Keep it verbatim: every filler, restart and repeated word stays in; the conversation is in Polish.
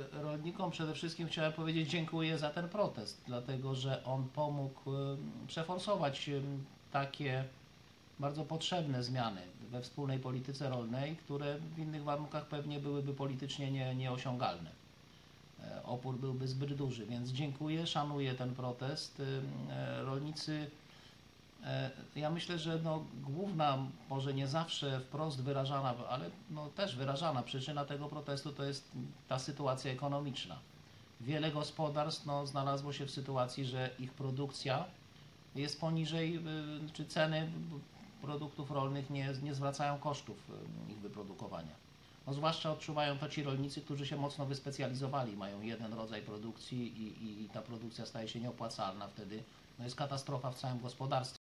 rolnikom przede wszystkim chciałem powiedzieć dziękuję za ten protest, dlatego że on pomógł przeforsować takie bardzo potrzebne zmiany we wspólnej polityce rolnej, które w innych warunkach pewnie byłyby politycznie nie, nieosiągalne. Opór byłby zbyt duży, więc dziękuję, szanuję ten protest. Rolnicy, ja myślę, że no, główna, może nie zawsze wprost wyrażana, ale no, też wyrażana przyczyna tego protestu to jest ta sytuacja ekonomiczna. Wiele gospodarstw no, znalazło się w sytuacji, że ich produkcja jest poniżej, czy ceny produktów rolnych nie, nie zwracają kosztów ich wyprodukowania. No, zwłaszcza odczuwają to ci rolnicy, którzy się mocno wyspecjalizowali, mają jeden rodzaj produkcji i, i, i ta produkcja staje się nieopłacalna, wtedy no, jest katastrofa w całym gospodarstwie.